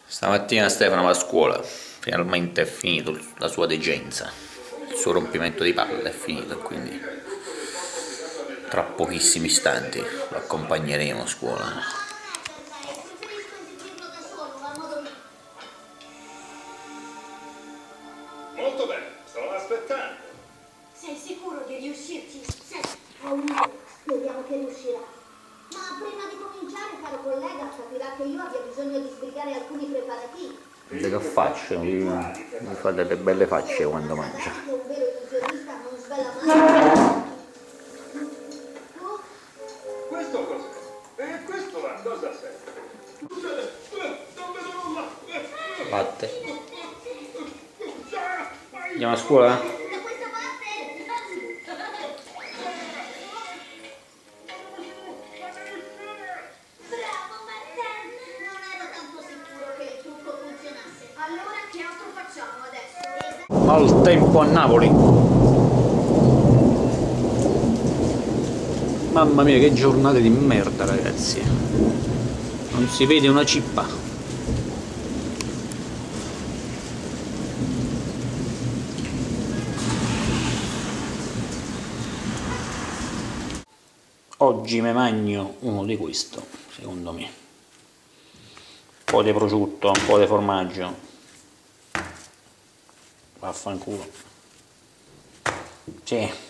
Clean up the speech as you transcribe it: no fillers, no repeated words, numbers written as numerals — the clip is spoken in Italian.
Stamattina Stefano va a scuola, finalmente è finito la sua degenza, il suo rompimento di palle è finito, quindi tra pochissimi istanti lo accompagneremo a scuola. Molto bene, stavo aspettando. Sei sicuro di riuscirci? Senti, speriamo che riuscirà. Ma prima di cominciare, caro collega, capirà che io abbia bisogno di sbrigare alcuni preparativi. Vedete che facce, mi fa delle belle facce quando mangia. Un vero illusionista non svela mai. Questo cos'è? E questo a cosa serve? Non vedo nulla. Latte. Andiamo a scuola? Da questa parte! Bravo Martin! Non ero tanto sicuro che il trucco funzionasse. Allora che altro facciamo adesso? Maltempo a Napoli. Mamma mia, che giornate di merda, ragazzi. Non si vede una cippa. Oggi mi mangio uno di questo, secondo me. Un po' di prosciutto, un po' di formaggio. Vaffanculo. Sì.